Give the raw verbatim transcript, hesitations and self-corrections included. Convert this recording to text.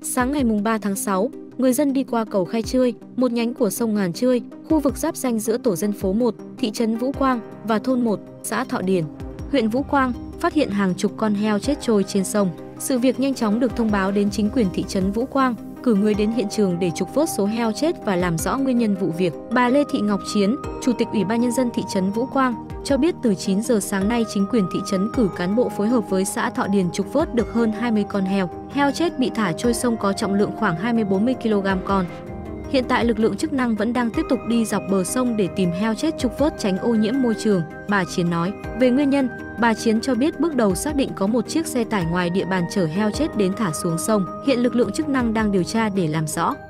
Sáng ngày ba tháng sáu, người dân đi qua cầu Khai Trươi, một nhánh của sông Ngàn Trươi, khu vực giáp ranh giữa tổ dân phố một, thị trấn Vũ Quang và thôn một, xã Thọ Điền, huyện Vũ Quang, phát hiện hàng chục con heo chết trôi trên sông. Sự việc nhanh chóng được thông báo đến chính quyền thị trấn Vũ Quang, cử người đến hiện trường để trục vớt số heo chết và làm rõ nguyên nhân vụ việc. Bà Lê Thị Ngọc Chiến, Chủ tịch Ủy ban Nhân dân thị trấn Vũ Quang, cho biết từ chín giờ sáng nay chính quyền thị trấn cử cán bộ phối hợp với xã Thọ Điền trục vớt được hơn hai mươi con heo. Heo chết bị thả trôi sông có trọng lượng khoảng hai mươi đến bốn mươi ki lô gam con. Hiện tại lực lượng chức năng vẫn đang tiếp tục đi dọc bờ sông để tìm heo chết trục vớt tránh ô nhiễm môi trường, bà Chiến nói. Về nguyên nhân, bà Chiến cho biết bước đầu xác định có một chiếc xe tải ngoài địa bàn chở heo chết đến thả xuống sông. Hiện lực lượng chức năng đang điều tra để làm rõ.